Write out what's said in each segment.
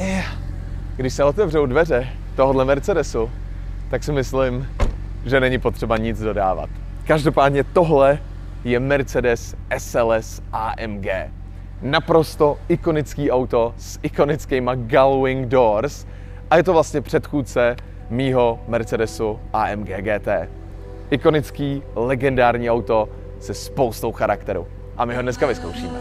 Když se otevřou dveře tohohle Mercedesu, tak si myslím, že není potřeba nic dodávat. Každopádně tohle je Mercedes SLS AMG. Naprosto ikonický auto s ikonickýma gullwing doors a je to vlastně předchůdce mýho Mercedesu AMG GT. Ikonický, legendární auto se spoustou charakteru. A my ho dneska vyzkoušíme.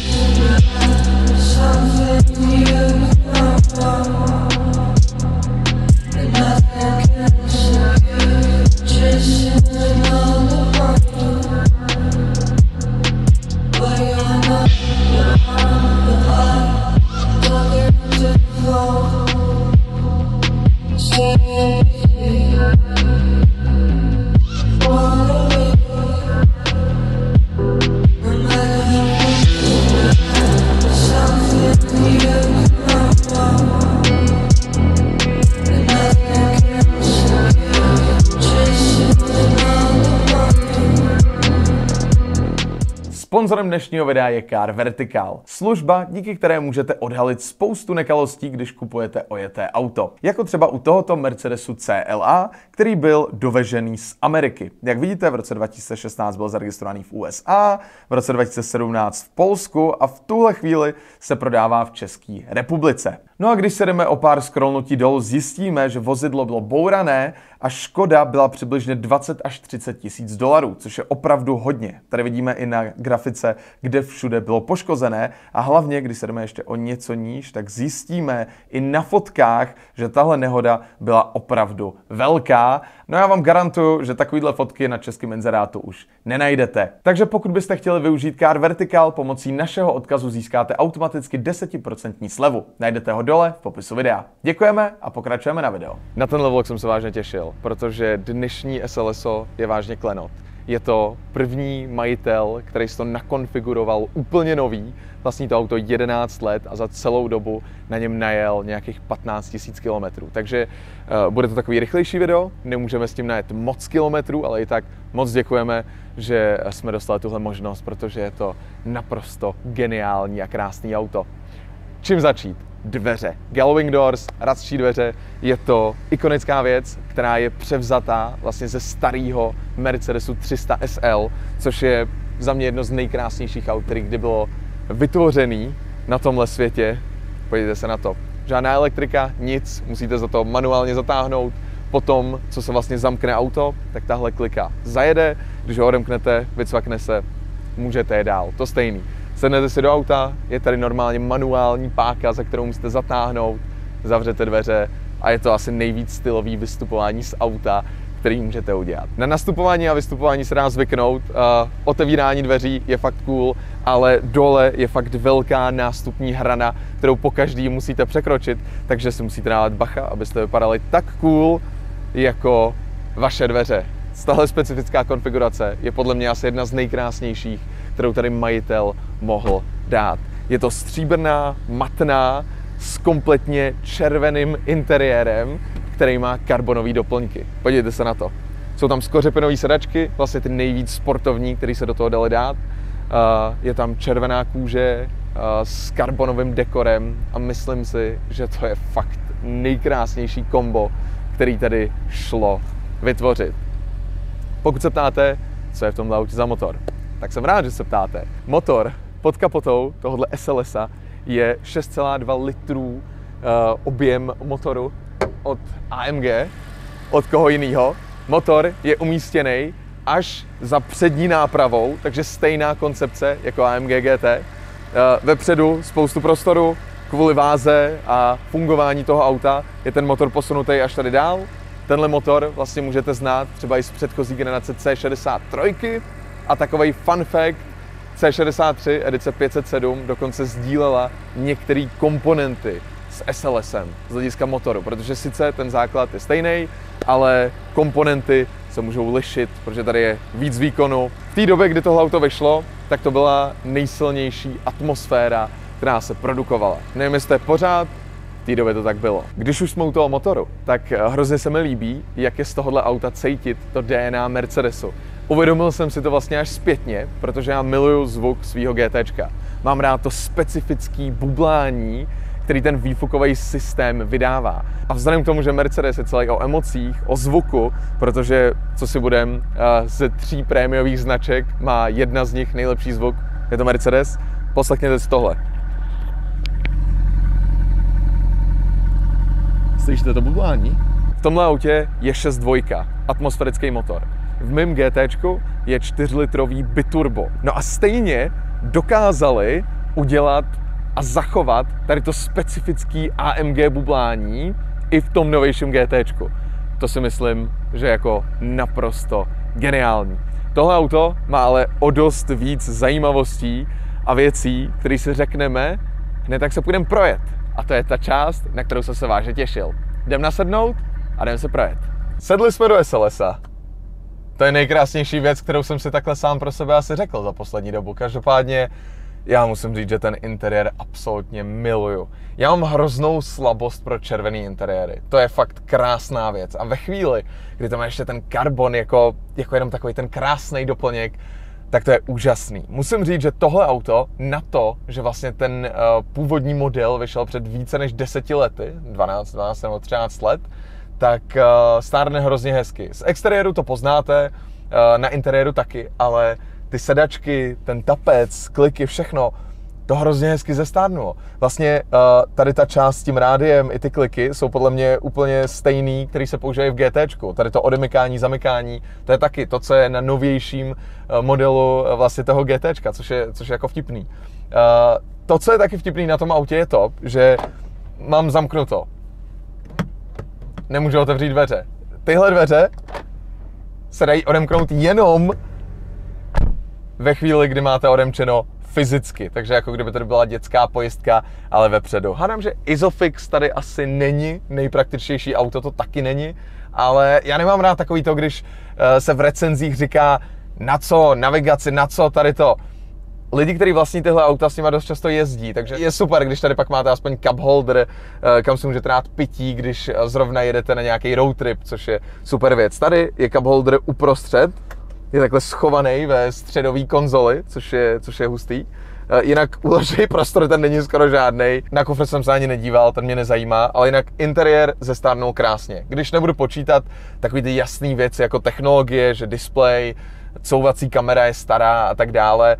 Sponzorem dnešního videa je Car Vertical, služba, díky které můžete odhalit spoustu nekalostí, když kupujete ojeté auto. Jako třeba u tohoto Mercedesu CLA, který byl dovežený z Ameriky. Jak vidíte, v roce 2016 byl zaregistrovaný v USA, v roce 2017 v Polsku a v tuhle chvíli se prodává v České republice. No a když se jdeme o pár scrollnutí dolů, zjistíme, že vozidlo bylo bourané a škoda byla přibližně 20 až 30 tisíc dolarů, což je opravdu hodně. Tady vidíme i na grafice, kde všude bylo poškozené a hlavně, když se jdeme ještě o něco níž, tak zjistíme i na fotkách, že tahle nehoda byla opravdu velká. No já vám garantuju, že takovýhle fotky na českém inzerátu už nenajdete. Takže pokud byste chtěli využít Car Vertical, pomocí našeho odkazu získáte automaticky 10% slevu. Najdete ho dole v popisu videa. Děkujeme a pokračujeme na video. Na tenhle vlog jsem se vážně těšil, protože dnešní SLSO je vážně klenot. Je to první majitel, který si to nakonfiguroval úplně nový, vlastní to auto 11 let a za celou dobu na něm najel nějakých 15 000 kilometrů. Takže bude to takový rychlejší video, nemůžeme s tím najet moc kilometrů, ale i tak moc děkujeme, že jsme dostali tuhle možnost, protože je to naprosto geniální a krásný auto. Čím začít? Dveře. Gullwing doors, ratčí dveře, je to ikonická věc, která je převzatá vlastně ze starého Mercedesu 300 SL, což je za mě jedno z nejkrásnějších aut, který kdy bylo vytvořený na tomhle světě. Podívejte se na to. Žádná elektrika, nic, musíte za to manuálně zatáhnout. Potom, co se vlastně zamkne auto, tak tahle klika zajede, když ho odemknete, vycvakne se, můžete jít dál. To stejný. Sednete si do auta, je tady normálně manuální páka, za kterou musíte zatáhnout, zavřete dveře a je to asi nejvíc stylový vystupování z auta, který můžete udělat. Na nastupování a vystupování se dá zvyknout, otevírání dveří je fakt cool, ale dole je fakt velká nástupní hrana, kterou pokaždý musíte překročit, takže si musíte dávat bacha, abyste vypadali tak cool jako vaše dveře. Tahle specifická konfigurace je podle mě asi jedna z nejkrásnějších, kterou tady majitel mohl dát. Je to stříbrná, matná, s kompletně červeným interiérem, který má karbonové doplňky. Podívejte se na to. Jsou tam skořepinové sedačky, vlastně ty nejvíc sportovní, které se do toho dali dát. Je tam červená kůže s karbonovým dekorem a myslím si, že to je fakt nejkrásnější kombo, který tady šlo vytvořit. Pokud se ptáte, co je v tomhle autě za motor, tak jsem rád, že se ptáte. Motor pod kapotou tohohle SLSa je 6,2 litrů objem motoru od AMG, od koho jinýho. Motor je umístěný až za přední nápravou, takže stejná koncepce jako AMG GT. Vepředu spoustu prostoru, kvůli váze a fungování toho auta je ten motor posunutý až tady dál. Tenhle motor vlastně můžete znát třeba i z předchozí generace C63 a takovej fun fact, C63 edice 507 dokonce sdílela některé komponenty s SLSem z hlediska motoru, protože sice ten základ je stejný, ale komponenty se můžou lišit, protože tady je víc výkonu. V té době, kdy tohle auto vyšlo, tak to byla nejsilnější atmosféra, která se produkovala. Nevím, jestli pořád, v té době to tak bylo. Když už jsme u toho motoru, tak hrozně se mi líbí, jak je z tohohle auta cítit to DNA Mercedesu. Uvědomil jsem si to vlastně až zpětně, protože já miluju zvuk svýho GTčka. Mám rád to specifický bublání, který ten výfukový systém vydává. A vzhledem k tomu, že Mercedes je celý o emocích, o zvuku, protože, co si budem, ze 3 prémiových značek má jedna z nich nejlepší zvuk, je to Mercedes, poslechněte si tohle. Slyšíte to bublání? V tomhle autě je 6.2, atmosférický motor. V mém GTčku je 4-litrový biturbo. No a stejně dokázali udělat a zachovat tady to specifický AMG bublání i v tom novějším GTčku. To si myslím, že je jako naprosto geniální. Tohle auto má ale o dost víc zajímavostí a věcí, které si řekneme, hned tak se půjdeme projet. A to je ta část, na kterou jsem se vážně těšil. Jdem nasednout a jdem se projet. Sedli jsme do SLS-a. To je nejkrásnější věc, kterou jsem si takhle sám pro sebe asi řekl za poslední dobu. Každopádně já musím říct, že ten interiér absolutně miluju. Já mám hroznou slabost pro červený interiéry. To je fakt krásná věc. A ve chvíli, kdy tam je ještě ten karbon jako jenom takový ten krásný doplněk, tak to je úžasný. Musím říct, že tohle auto na to, že vlastně ten původní model vyšel před více než 10 lety, 12 nebo 13 let, tak stárne hrozně hezky. Z exteriéru to poznáte, na interiéru taky, ale ty sedačky, ten tapec, kliky, všechno, to hrozně hezky zestárnulo. Vlastně tady ta část s tím rádiem i ty kliky jsou podle mě úplně stejný, který se používají v GTčku. Tady to odemykání, zamykání, to je taky to, co je na novějším modelu vlastně toho GTčka, což je jako vtipný. To, co je taky vtipný na tom autě, je to, že mám zamknuto. Nemůžu otevřít dveře. Tyhle dveře se dají odemknout jenom ve chvíli, kdy máte odemčeno fyzicky, takže jako kdyby tady byla dětská pojistka, ale vepředu. Hádám, že Isofix tady asi není nejpraktičtější auto, to taky není, ale já nemám rád takový to, když se v recenzích říká, na co navigaci, na co tady to. Lidi, kteří vlastní tyhle auta, s nimi dost často jezdí, takže je super, když tady pak máte aspoň cup holder, kam si můžete dát pití, když zrovna jedete na nějaký road trip, což je super věc. Tady je cup holder uprostřed, je takhle schovaný ve středové konzoli, což je hustý. Jinak uložený prostor ten není skoro žádnej. Na kufr jsem se ani nedíval, ten mě nezajímá, ale jinak interiér zestárnul krásně. Když nebudu počítat takový ty jasné věci jako technologie, že displej, couvací kamera je stará a tak dále,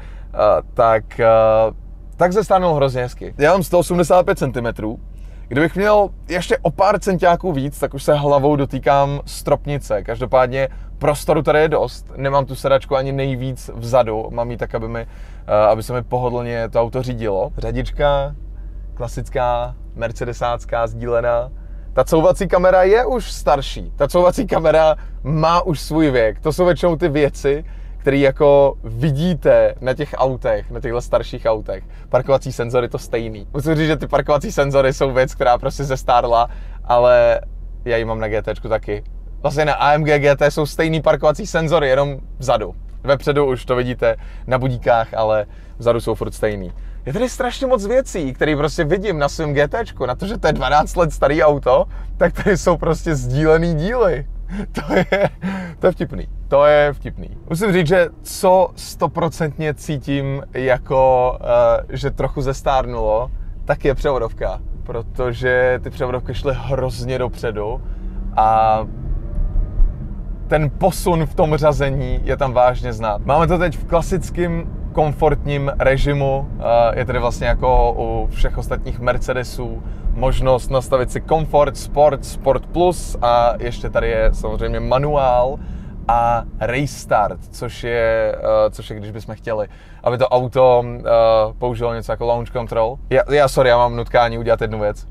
tak zestárnul hrozně hezky. Já mám 185 cm. Kdybych měl ještě o pár centiáků víc, tak už se hlavou dotýkám stropnice. Každopádně prostoru tady je dost. Nemám tu sedačku ani nejvíc vzadu. Mám ji tak, aby se mi pohodlně to auto řídilo. Řadička, klasická, mercedesácká, sdílená. Ta couvací kamera je už starší. Ta couvací kamera má už svůj věk. To jsou většinou ty věci, které jako vidíte na těch autech, na těchto starších autech. Parkovací senzory to stejný. Musím říct, že ty parkovací senzory jsou věc, která prostě zestárla, ale já ji mám na GTčku taky. Vlastně na AMG GT jsou stejný parkovací senzory, jenom vzadu. Vepředu už to vidíte na budíkách, ale vzadu jsou furt stejný. Je tady strašně moc věcí, které prostě vidím na svém GTčku, na to, že to je 12 let starý auto, tak tady jsou prostě sdílený díly. To je vtipný. To je vtipný. Musím říct, že co 100% cítím jako, že trochu zestárnulo, tak je převodovka. Protože ty převodovky šly hrozně dopředu a ten posun v tom řazení je tam vážně znát. Máme to teď v klasickém komfortním režimu, je tedy vlastně jako u všech ostatních Mercedesů možnost nastavit si komfort, sport, sport plus a ještě tady je samozřejmě manuál a restart, což je když bychom chtěli, aby to auto použilo něco jako launch control. Já mám nutkání udělat jednu věc.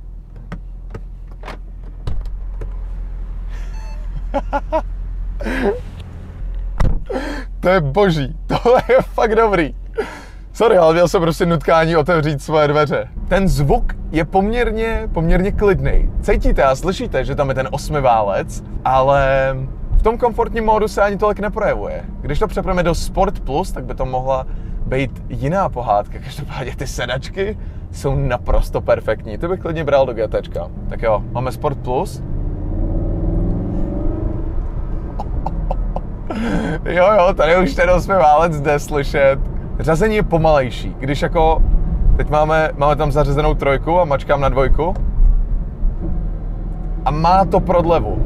To je boží, tohle je fakt dobrý. Sorry, ale měl jsem prostě nutkání otevřít svoje dveře. Ten zvuk je poměrně klidný. Cítíte a slyšíte, že tam je ten 8 válec, ale v tom komfortním módu se ani tolik neprojevuje. Když to přepneme do Sport Plus, tak by to mohla být jiná pohádka. Každopádně ty sedačky jsou naprosto perfektní. Ty bych klidně bral do GTčka. Tak jo, máme Sport Plus. Jo, tady už ten 8 válec jde slyšet. Řazení je pomalejší. Když jako Teď máme tam zařazenou 3 a mačkám na 2. A má to prodlevu.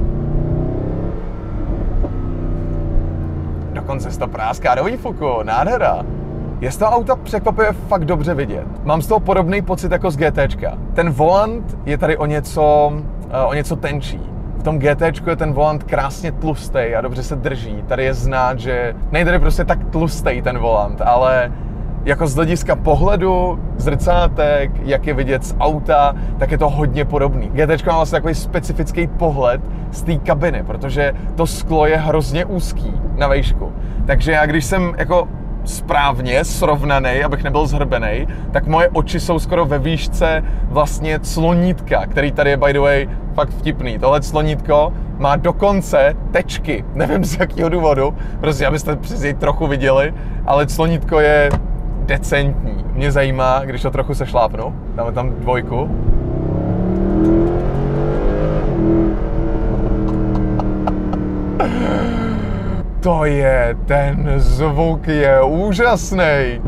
Dokonce se to práská do výfuku, nádhera. Je z toho auta překvapivě fakt dobře vidět. Mám z toho podobný pocit jako z GTčka. Ten volant je tady o něco tenčí. V tom GTčku je ten volant krásně tlustej a dobře se drží. Tady je znát, že nejde tady prostě tak tlustej ten volant, ale jako z hlediska pohledu, zrcátek, jak je vidět z auta, tak je to hodně podobný. GTčko má vlastně takový specifický pohled z té kabiny, protože to sklo je hrozně úzký na vejšku. Takže já když jsem jako správně srovnaný, abych nebyl zhrbený, tak moje oči jsou skoro ve výšce vlastně clonítka, který tady je by the way fakt vtipný. Tohle clonítko má dokonce tečky, nevím z jakého důvodu, prostě abyste přes něj trochu viděli, ale clonítko je decentní. Mě zajímá, když to trochu sešlápnu, dáme tam 2. To je, ten zvuk je úžasný.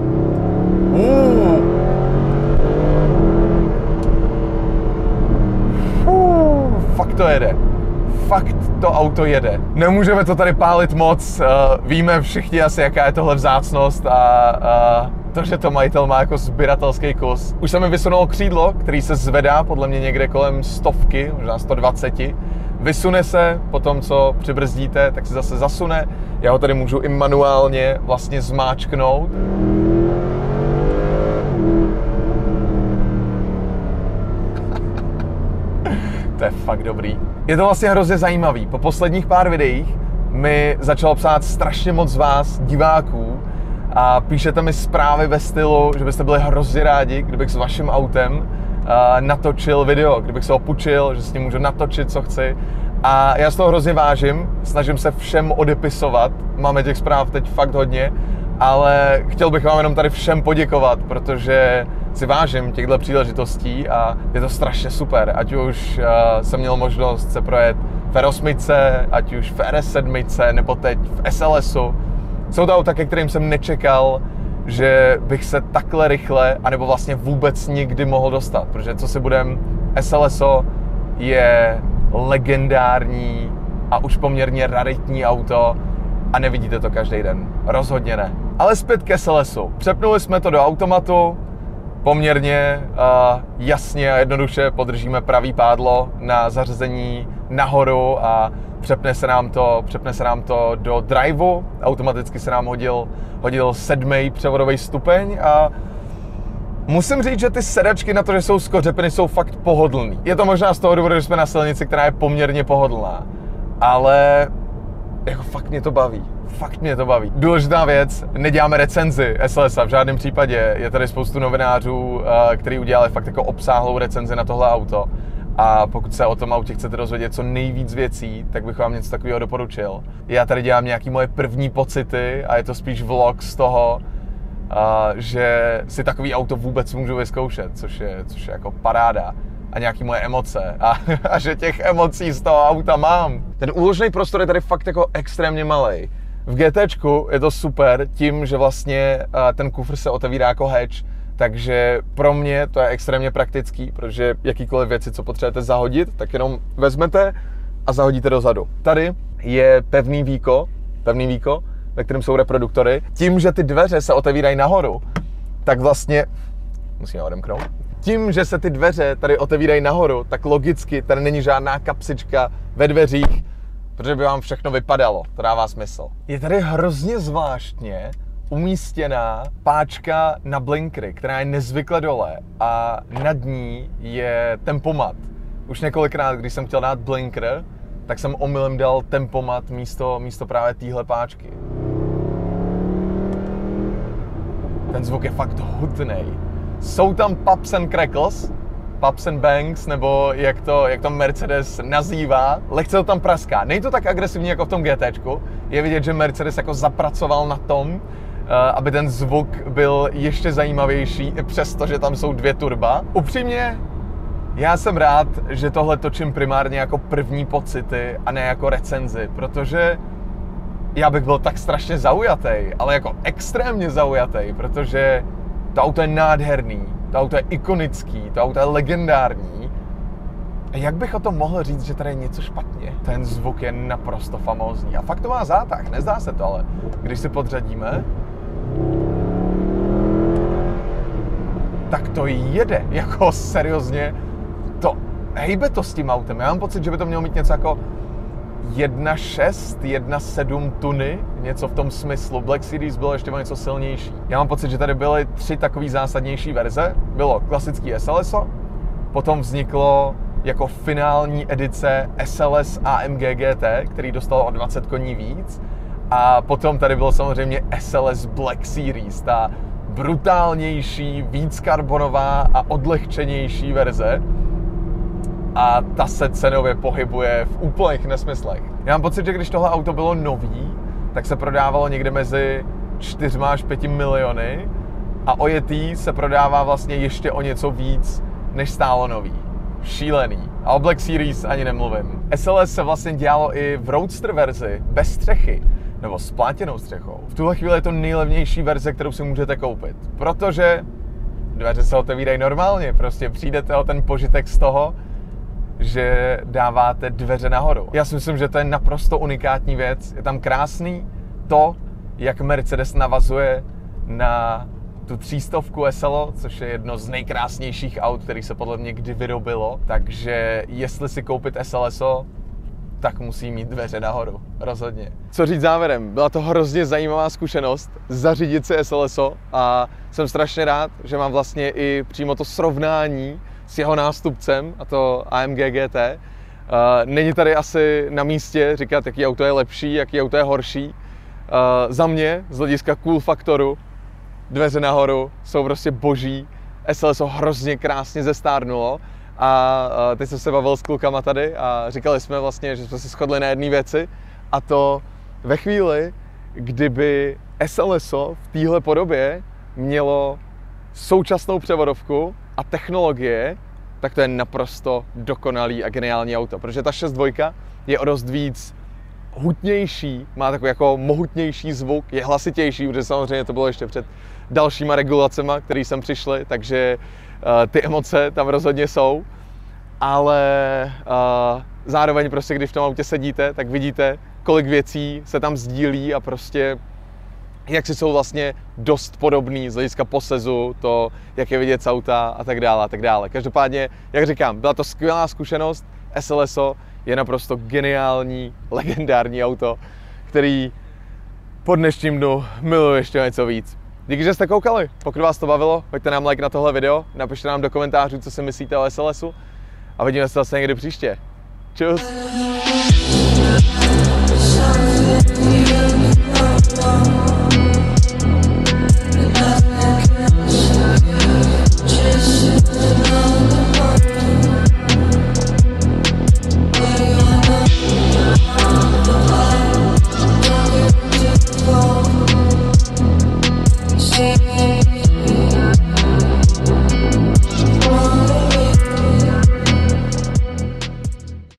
Fakt to jede. Fakt to auto jede. Nemůžeme to tady pálit moc, víme všichni asi, jaká je tohle vzácnost a to, že to majitel má jako sběratelský kus. Už se mi vysunulo křídlo, který se zvedá podle mě někde kolem 100, možná 120. Vysune se, po tom, co přibrzdíte, tak se zase zasune. Já ho tady můžu i manuálně vlastně zmáčknout. To je fakt dobrý. Je to vlastně hrozně zajímavý. Po posledních pár videích mi začalo psát strašně moc z vás, diváků, a píšete mi zprávy ve stylu, že byste byli hrozně rádi, kdybych s vaším autem natočil video, kdybych se ho půjčil, že s ním můžu natočit, co chci. A já z toho hrozně vážím, snažím se všem odepisovat, máme těch zpráv teď fakt hodně, ale chtěl bych vám jenom tady všem poděkovat, protože si vážím těchto příležitostí a je to strašně super, ať už jsem měl možnost se projet v R8, ať už v RS7, nebo teď v SLSu. Jsou to auta, ke kterým jsem nečekal, že bych se takhle rychle, anebo vlastně vůbec nikdy mohl dostat, protože co si budem, SLSo je legendární a už poměrně raritní auto a nevidíte to každý den. Rozhodně ne. Ale zpět ke SLSu. Přepnuli jsme to do automatu, poměrně jasně a jednoduše podržíme pravý pádlo na zařazení nahoru a přepne se nám to do driveu, automaticky se nám hodil 7. převodový stupeň a musím říct, že ty sedačky na to, že jsou skořepiny, jsou fakt pohodlný. Je to možná z toho důvodu, že jsme na silnici, která je poměrně pohodlná, ale jako fakt mě to baví. Fakt mě to baví. Důležitá věc, neděláme recenzi SLSa v žádném případě. Je tady spoustu novinářů, kteří udělali fakt jako obsáhlou recenzi na tohle auto. A pokud se o tom autě chcete dozvědět co nejvíc věcí, tak bych vám něco takového doporučil. Já tady dělám nějaké moje první pocity a je to spíš vlog z toho, že si takový auto vůbec můžu vyzkoušet, což je jako paráda. A nějaký moje emoce a že těch emocí z toho auta mám. Ten úložný prostor je tady fakt jako extrémně malej. V GTčku je to super tím, že vlastně ten kufr se otevírá jako hatch, takže pro mě to je extrémně praktický, protože jakýkoliv věci, co potřebujete zahodit, tak jenom vezmete a zahodíte dozadu. Tady je pevný víko, ve kterém jsou reproduktory. Tím, že ty dveře se otevírají nahoru, tak vlastně musíme odemknout. Tím, že se ty dveře tady otevírají nahoru, tak logicky tady není žádná kapsička ve dveřích, protože by vám všechno vypadalo. To dává smysl. Je tady hrozně zvláštně umístěná páčka na blinkry, která je nezvykle dole a nad ní je tempomat. Už několikrát, když jsem chtěl dát blinkr, tak jsem omylem dal tempomat místo právě téhle páčky. Ten zvuk je fakt hutnej. Jsou tam pops and crackles, pops and bangs, nebo jak to Mercedes nazývá. Lehce to tam praská. Není to tak agresivní jako v tom GTčku. Je vidět, že Mercedes jako zapracoval na tom, aby ten zvuk byl ještě zajímavější, i přesto, že tam jsou 2 turba. Upřímně, já jsem rád, že tohle točím primárně jako první pocity a ne jako recenzi, protože já bych byl tak strašně zaujatý, ale jako extrémně zaujatý, protože To auto je nádherný, to auto je ikonický, to auto je legendární. A jak bych o tom mohl říct, že tady je něco špatně? Ten zvuk je naprosto famózní. A fakt to má zátah, nezdá se to, ale když si podřadíme, tak to jede, jako seriózně, to hejbe to s tím autem. Já mám pocit, že by to mělo mít něco jako 1.6, 1.7 tuny, něco v tom smyslu. Black Series bylo ještě něco silnější. Já mám pocit, že tady byly 3 takové zásadnější verze. Bylo klasický SLSO, potom vzniklo jako finální edice SLS AMG GT, který dostal o 20 koní víc. A potom tady bylo samozřejmě SLS Black Series, ta brutálnější, víc karbonová a odlehčenější verze. A ta se cenově pohybuje v úplných nesmyslech. Já mám pocit, že když tohle auto bylo nový, tak se prodávalo někde mezi 4 až 5 miliony a ojetý se prodává vlastně ještě o něco víc, než stálo nový. Šílený. A o Black Series ani nemluvím. SLS se vlastně dělalo i v Roadster verzi, bez střechy, nebo s plátěnou střechou. V tuhle chvíli je to nejlevnější verze, kterou si můžete koupit, protože dveře se otevírají normálně, prostě přijdete o ten požitek z toho, že dáváte dveře nahoru. Já si myslím, že to je naprosto unikátní věc. Je tam krásný to, jak Mercedes navazuje na tu 300 SLO, což je jedno z nejkrásnějších aut, který se podle mě kdy vyrobilo. Takže jestli si koupit SLSO, tak musí mít dveře nahoru. Rozhodně. Co říct závěrem? Byla to hrozně zajímavá zkušenost zařídit si SLSO a jsem strašně rád, že mám vlastně i přímo to srovnání s jeho nástupcem, a to AMG GT. Není tady asi na místě říkat, jaký auto je lepší, jaký auto je horší. Za mě, z hlediska cool faktoru, dveře nahoru jsou prostě boží. SLSO hrozně krásně zestárnulo a teď jsem se bavil s klukama tady a říkali jsme vlastně, že jsme se shodli na jedné věci, a to ve chvíli, kdyby SLSO v téhle podobě mělo současnou převodovku a technologie, tak to je naprosto dokonalý a geniální auto, protože ta 6.2 je o dost víc hutnější, má takový jako mohutnější zvuk, je hlasitější, protože samozřejmě to bylo ještě před dalšíma regulacema, které sem přišly, takže ty emoce tam rozhodně jsou, ale zároveň prostě, když v tom autě sedíte, tak vidíte, kolik věcí se tam sdílí a prostě jak si jsou vlastně dost podobný z hlediska posezu, to, jak je vidět z auta a tak dále a tak dále. Každopádně, jak říkám, byla to skvělá zkušenost, SLSO je naprosto geniální, legendární auto, který po dnešním dnu miluje ještě něco víc. Díky, že jste koukali. Pokud vás to bavilo, hoďte nám like na tohle video, napište nám do komentářů, co si myslíte o SLSu a vidíme se zase někdy příště. Čus! See